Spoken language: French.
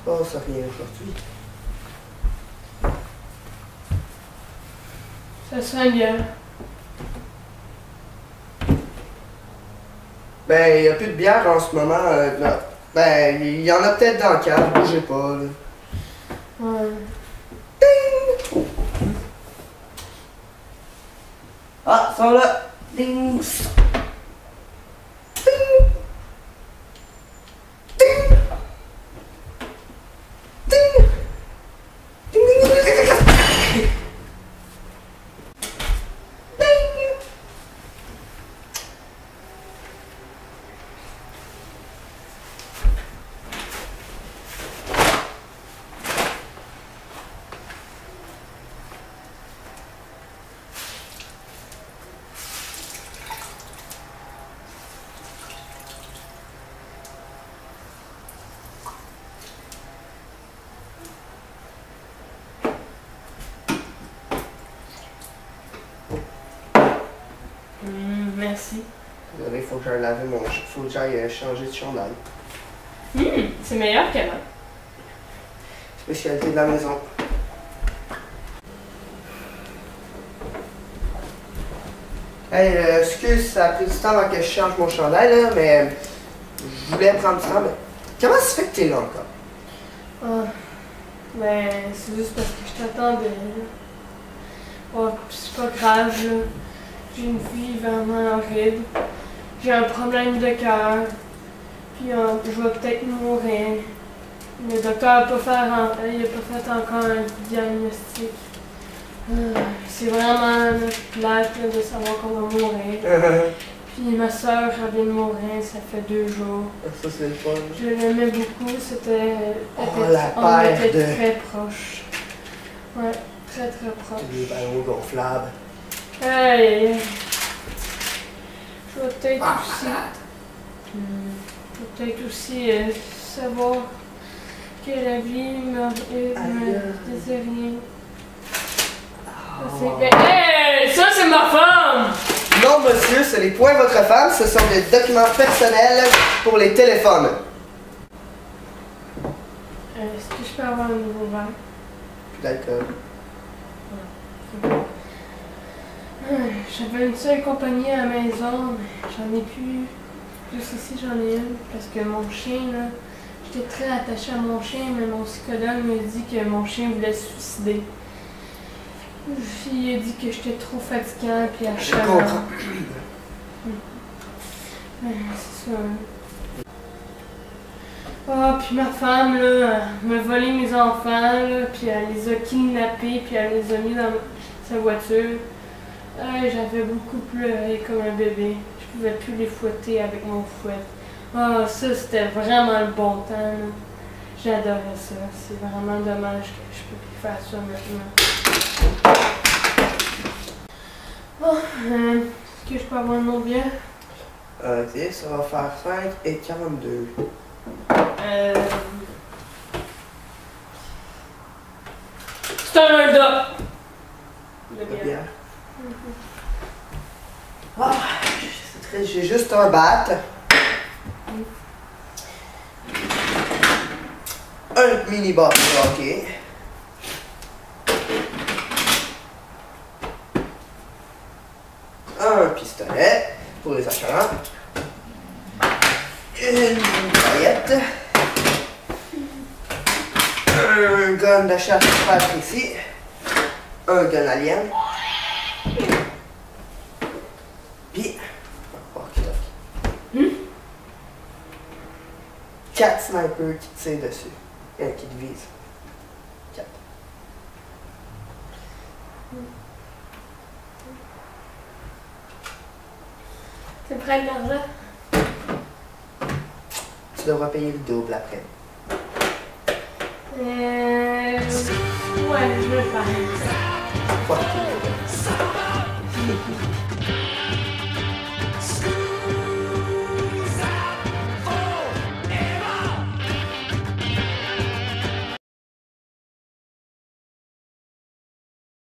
se passe rien aujourd'hui. Ça sent bien. Ben, il n'y a plus de bière en ce moment. Là. Ben, il y en a peut-être dans le cave, bougez pas. Là. Ouais. Ding! Ah, ça là. Ding! Ding! Ding! Ding! Ding! Ding! Merci. Désolé, il faut que j'aille laver mon... faut que j'aille changer de chandail. C'est meilleur qu'avant. Spécialité de la maison. Hey, excuse, ça a pris du temps avant que je change mon chandail, là, mais je voulais prendre du temps, mais comment ça se fait que t'es là encore? Ah. Ben, c'est juste parce que je t'attendais. Là. Oh, c'est pas grave, là. J'ai une vie vraiment horrible. J'ai un problème de cœur. Puis je vais peut-être mourir. Le docteur n'a pas fait encore un diagnostic. C'est vraiment là, plate là, de savoir qu'on va mourir. Puis ma soeur vient de mourir, ça fait 2 jours. Ça c'est le fun. Je l'aimais beaucoup, on on était de... très proches. Ouais, très proches. Des ballons gonflables. Hey! Je vais peut-être aussi... Je vais peut-être aussi savoir que la vie me disait rien. Hey! Ça, c'est ma femme! Non, monsieur, ce n'est point votre femme, ce sont des documents personnels pour les téléphones. Est-ce que je peux avoir un nouveau verre? Plus d'alcool. J'avais une seule compagnie à la maison, mais j'en ai plus. Juste ici, j'en ai une. Parce que mon chien, là, j'étais très attachée à mon chien, mais mon psychologue me dit que mon chien voulait se suicider. Puis il a dit que j'étais trop fatiguant, puis à Je chaque comprends. C'est ça. Ah, puis ma femme, là, m'a volé mes enfants, là, puis elle les a kidnappés, puis elle les a mis dans sa voiture. J'avais beaucoup pleuré comme un bébé. Je pouvais plus les fouetter avec mon fouet. Ah, ça, c'était vraiment le bon temps, là. J'adorais ça. C'est vraiment dommage que je peux plus faire ça maintenant. Oh, est-ce que je peux avoir une autre bière? Ok, ça va faire 5 et 42. C'est un Holda! De bière. Ah, c'est très... J'ai juste un bat. Un mini bat de hockey. Un pistolet pour les acharants. Une mitraillette. Un gun de chasse super précis. Un gun alien. Puis, walkie-talkie. 4 snipers qui te tirent dessus. Et un qui te vise. 4. C'est près de l'argent? Tu devras payer le double après. Ouais, je vais le faire. Fuck you.